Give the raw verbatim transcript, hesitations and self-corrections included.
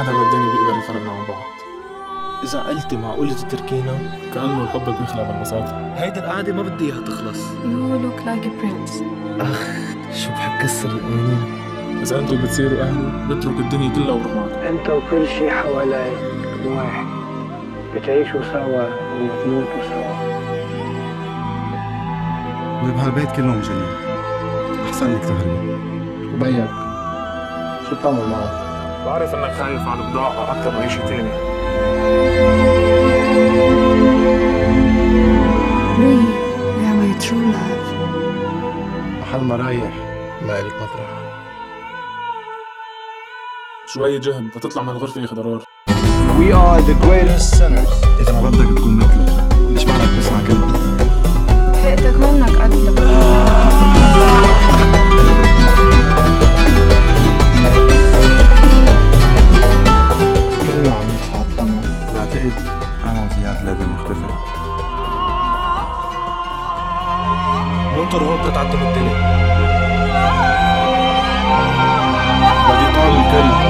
حدا بالدنيا بيقدر يفرقنا عن بعض. إذا قلتي معقولة تتركينا؟ كأنه الحب بيخلق بالبساطة. هيدي القعدة ما بدي إياها تخلص. You look like a prince. أخ شو بحب كسر القوانين. إذا أنتوا بتصيروا أهل بترك الدنيا كلها وروح معك. أنت وكل شيء حواليك واحد، بتعيشوا سوا وتموتوا سوا. بهالبيت كلهم جنين، أحسن لك تهربي. وبيك شو بتعمل معه؟ بعرف إنك خايف على البضاعة أكتر من أي شيء تاني. We, we are my true love. محل ما رايح ما إلك مطرح. شوية جهد تطلع من الغرفة يا خضرار. We are the greatest sinners. إذا ما بدك تكون مثله، ليش ما بدك تسمع كلمة؟ حقتك منك قتلك. كلنا عم ندفع الثمن. بعتقد أنا وزياد لازم نختفي. منطر هون بتتعدم الدنيا. بدي طال الكل.